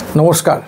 नमस्कार।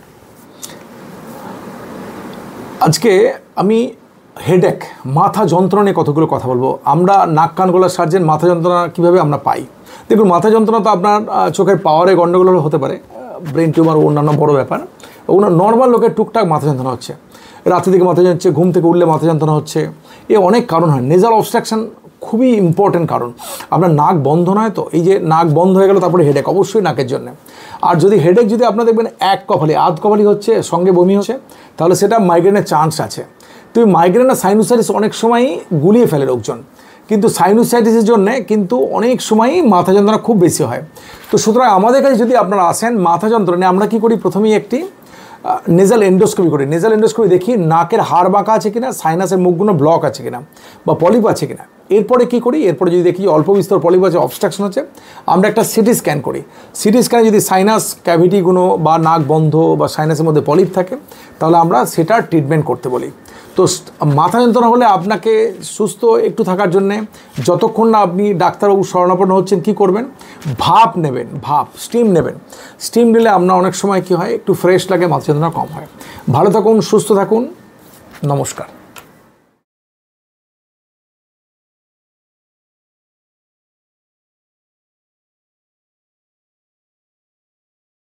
आज के आमी हेडेक माथा যন্ত্রণা নিয়ে কতগুলো কথা বলবো। আমরা নাক কান গলার সার্জন মাথা যন্ত্রণা কিভাবে আমরা পাই। দেখুন, মাথা যন্ত্রণা তো আপনার চোখের পাওয়ারে গন্ডগোল হতে পারে, ব্রেন টিউমার অন্যান্য বড় ব্যাপার। ওগুলো নর্মাল লোকের টুকটাক মাথা যন্ত্রণা হচ্ছে, রাতে থেকে মাথা যন্ত্রণা হচ্ছে, ঘুম থেকে উঠলে মাথা যন্ত্রণা হচ্ছে, এ অনেক কারণ হয়। নেজাল অবস্ট্রাকশন খুবই ইম্পর্টেন্ট কারণ। আপনার নাক বন্ধ নয় তো, এই যে নাক বন্ধ হয়ে গেল তারপরে হেডেক, অবশ্যই নাকের জন্য। আর যদি হেডেক যদি আপনার দেখবেন এক কপালি আধ কপালি হচ্ছে, সঙ্গে বমি হচ্ছে, তাহলে সেটা মাইগ্রেনের চান্স আছে। তো মাইগ্রেন আর সাইনোসাইটিস অনেক সময়ই গুলিয়ে ফেলে লোকজন, কিন্তু সাইনোসাইটিসের জন্য কিন্তু অনেক সময়ই মাথা যন্ত্রণা খুব বেশি হয়। তো সুতরাং আমাদের কাছে যদি আপনারা আসেন মাথা যন্ত্রণা, আমরা কী করি, প্রথমেই একটি নেজাল এন্ডোস্কোপি করি। নেজাল এন্ডোস্কোপি দেখি নাকের হাড় বাঁকা আছে কিনা, সাইনাসের মুখগুলো ব্লক আছে কিনা বা পলিপ আছে কিনা। এরপরে কী করি, এরপরে যদি দেখি অল্প বিস্তর পলিপ আছে, অবস্ট্রাকশন হচ্ছে, আমরা একটা সিটি স্ক্যান করি। সিটি স্ক্যানে যদি সাইনাস ক্যাভিটিগুলো বা নাক বন্ধ বা সাইনাসের মধ্যে পলিপ থাকে, তাহলে আমরা সেটার ট্রিটমেন্ট করতে বলি। তো মাথা যন্ত্রণা হলে আপনাকে সুস্থ একটু থাকার জন্যে যতক্ষণ না আপনি ডাক্তারবাবু শরণাপন্ন হচ্ছেন, কী করবেন, ভাপ নেবেন, ভাপ স্টিম নেবেন। স্টিম নিলে আপনার অনেক সময় কী হয়, একটু ফ্রেশ লাগে, মাথা যন্ত্রণা কম হয়। ভালো থাকুন, সুস্থ থাকুন, নমস্কার।